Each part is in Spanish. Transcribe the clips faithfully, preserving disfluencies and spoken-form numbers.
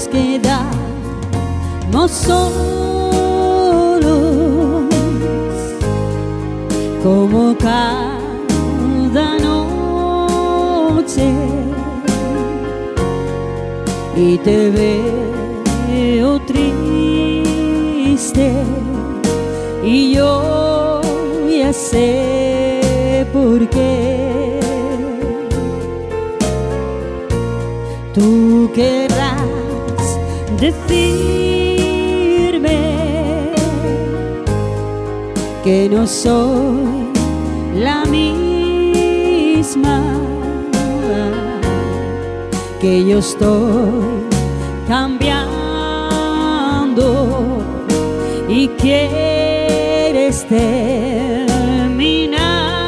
quedamos solos, como cada noche, y te veo triste, y yo ya sé por qué. Tú querrás decirme que no soy la misma, que yo estoy cambiando y quieres terminar.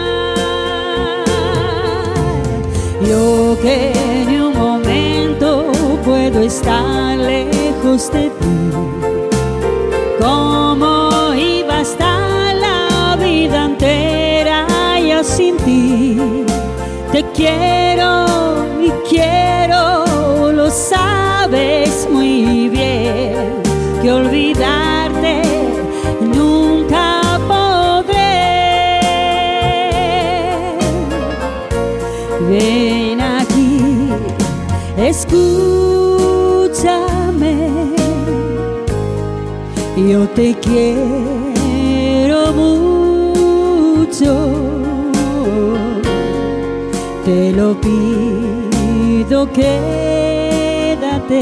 Yo que ni un momento puedo estar lejos de ti, ¿cómo iba a estar la vida entera ya sin ti? Te quiero y quiero, lo sabes muy bien, que olvidarte nunca podré. Ven aquí, escúchame, yo te quiero mucho, te lo pido, quédate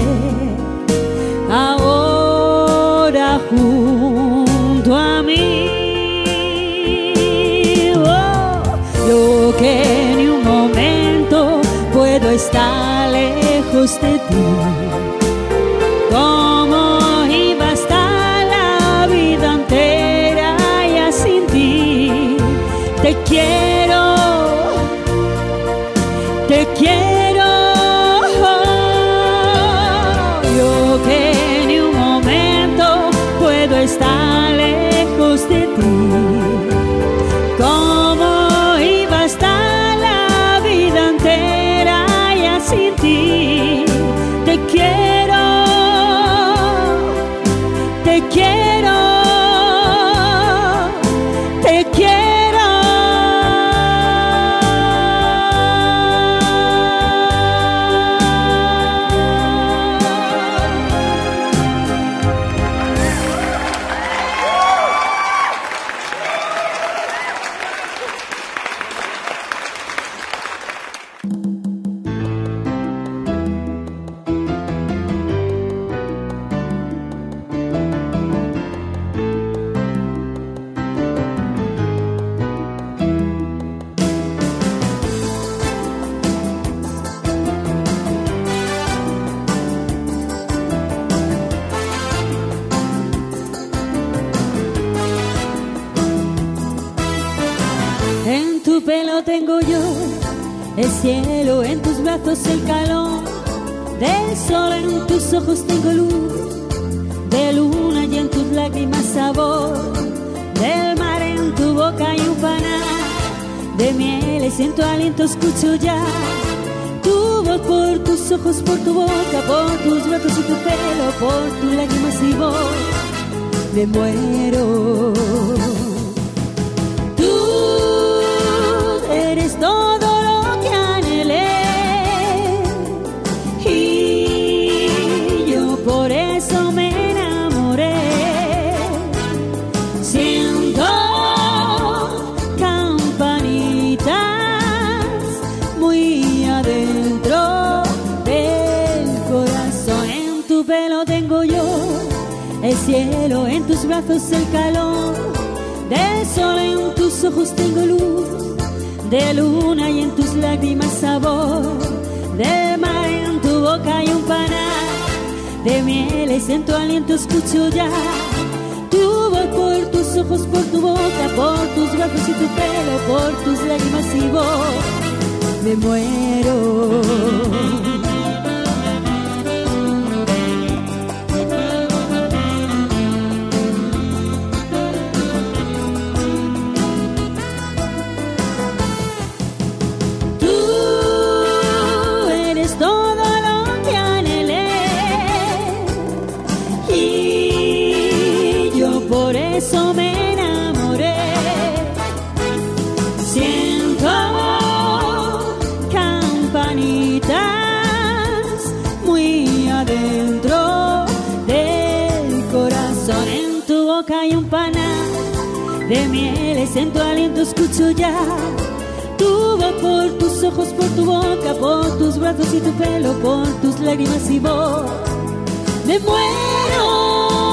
ahora junto a mí. Oh, yo que ni un momento puedo estar lejos de ti, ¿cómo iba a estar la vida entera ya sin ti? Te quiero, te quiero, yo que ni un momento puedo estar lejos de ti, ¿cómo iba a estar la vida entera ya sin ti? Te quiero, te quiero, te quiero. En tu pelo tengo yo el cielo, en tus brazos el calor del sol, en tus ojos tengo luz de luna y en tus lágrimas sabor del mar, en tu boca hay un panal de mieles, en tu aliento escucho ya tu voz, por tus ojos, por tu boca, por tus brazos y tu pelo, por tus lágrimas y voz me muero. Eres todo lo que anhelé y yo por eso me enamoré. Siento campanitas muy adentro del corazón. En tu pelo tengo yo el cielo, en tus brazos el calor del sol, en tus ojos tengo luz de luna y en tus lágrimas sabor del mar, en tu boca hay un panal de mieles, en tu aliento escucho ya tu voz, por tus ojos, por tu boca, por tus brazos y tu pelo, por tus lágrimas y voz me muero. Todo lo que anhelé de mieles en tu aliento escucho ya. Tu voz por tus ojos, por tu boca, por tus brazos y tu pelo, por tus lágrimas y voz. Me muero.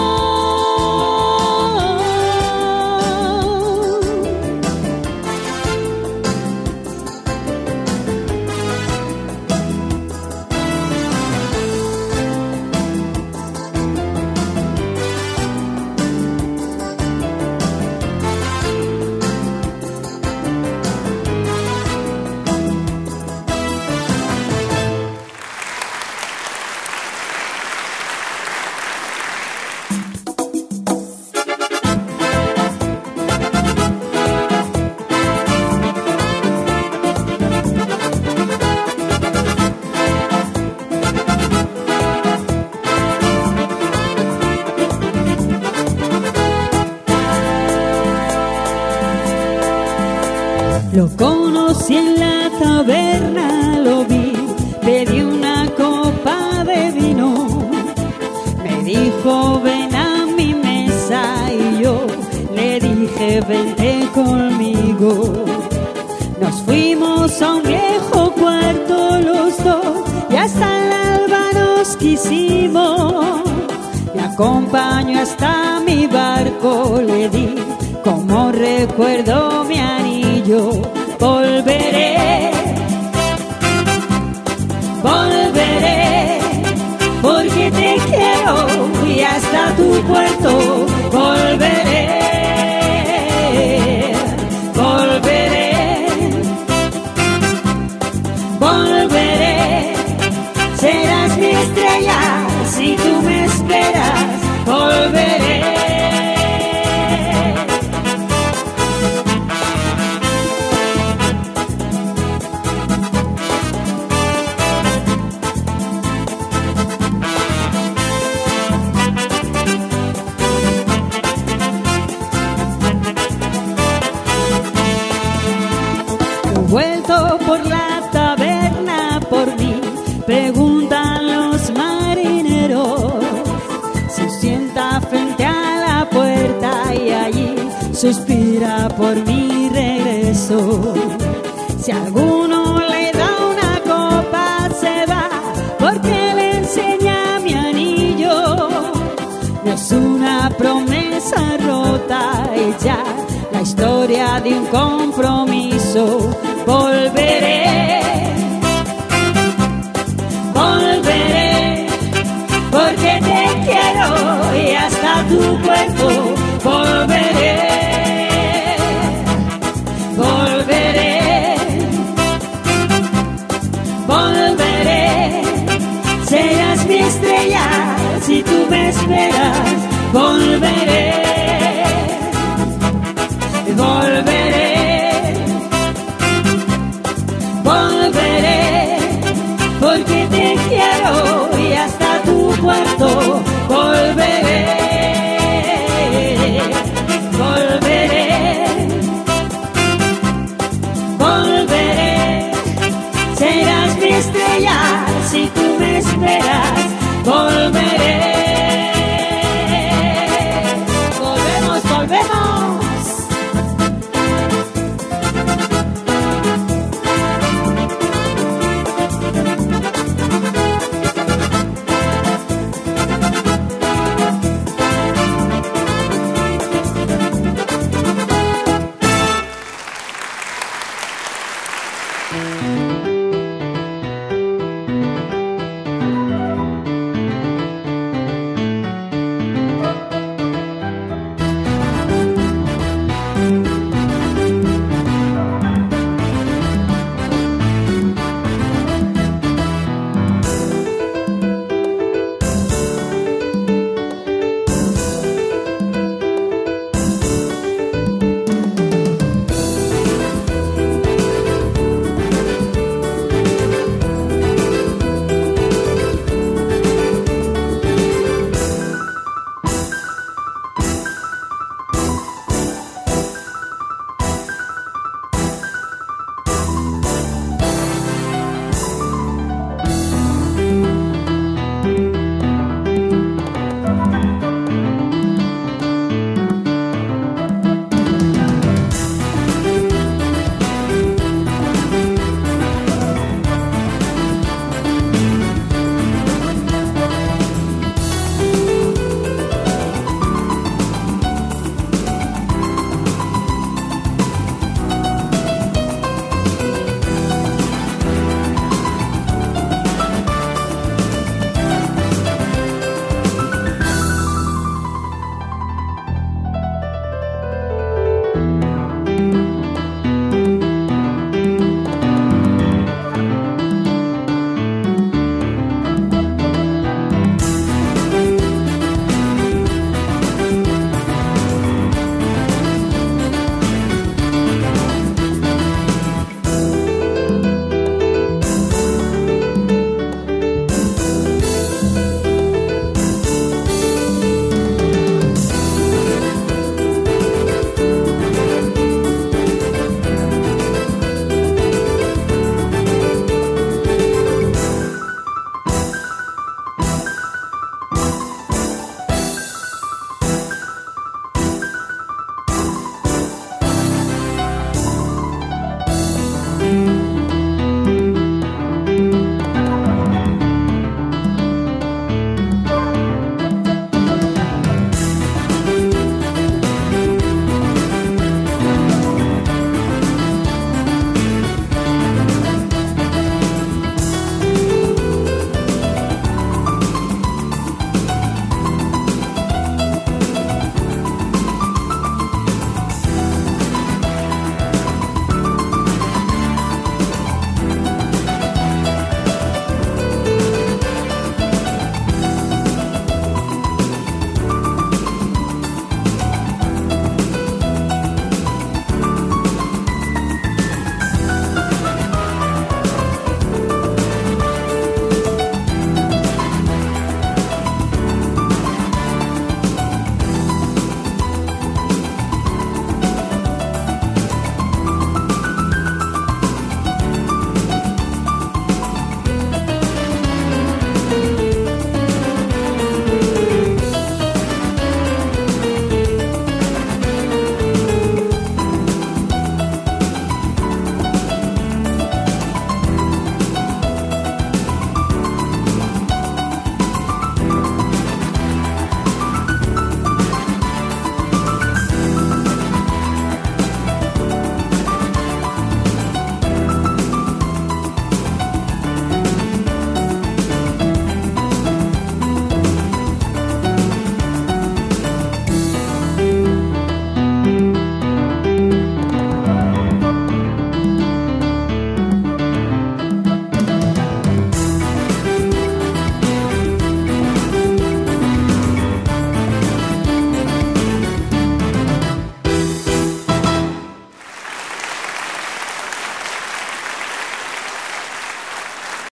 Lo conocí en la taberna, lo vi, pedí una copa de vino. Me dijo ven a mi mesa y yo le dije vente conmigo. Nos fuimos a un viejo cuarto los dos y hasta el alba nos quisimos. Me acompañó hasta mi barco, le di como recuerdo mi anillo. Volveré, volveré, porque te quiero y hasta tu puerto volveré, volveré, volveré. Serás mi estrella si tú me esperas, volveré. Vuelto por la taberna por mí, preguntan los marineros. Se sienta frente a la puerta y allí suspira por mi regreso. Si alguno le da una copa se va porque le enseña mi anillo. No es una promesa rota y ya la historia de un compromiso. Volveré, volveré, porque te quiero y hasta tu cuerpo volveré, volveré, volveré. Serás mi estrella si tú me esperas, volveré, volveré. Volveré, porque te quiero y hasta tu puerto volveré.